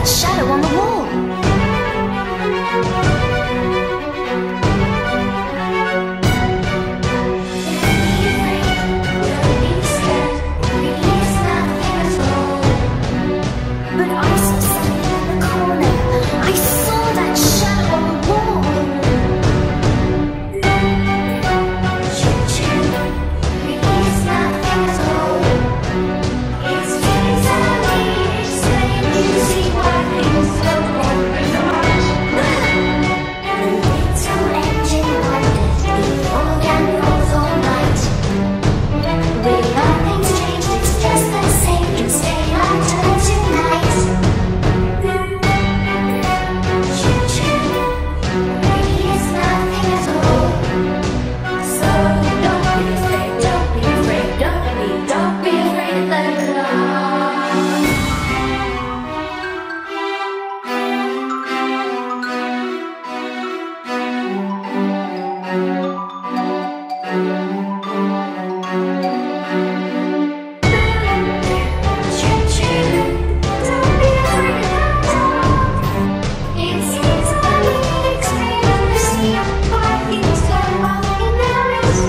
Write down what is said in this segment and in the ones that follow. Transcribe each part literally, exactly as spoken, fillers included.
shadow on the wall? But I saw something in the corner. I saw that shadow on the wall. Choo-choo, release nothing at all. It's easily explained. You see why things go wrong with the heart. The little engine wonders before can rolls all night. Will nothing's changed, it's just the same. You stay until tonight. Choo-choo, really is nothing at all. So don't be afraid, don't be afraid, don't be, don't be afraid of the dark. Choo-choo, don't be afraid of the dark. It's easily explained. You see why things go wrong in there is.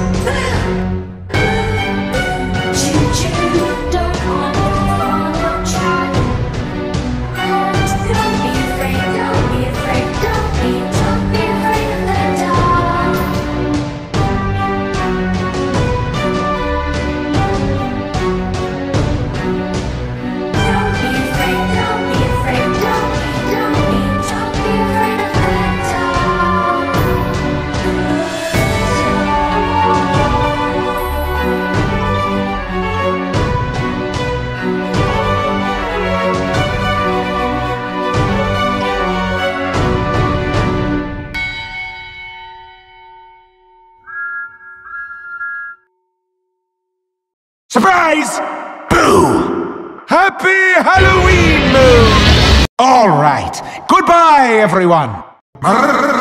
Choo-choo, don't wanna try. And don't be afraid, don't be afraid, don't be, don't be afraid of the dark. Don't be afraid, don't be afraid, don't be, don't be, don't be afraid of the dark. Surprise! Boo! Happy Halloween moon! All right. Goodbye, everyone.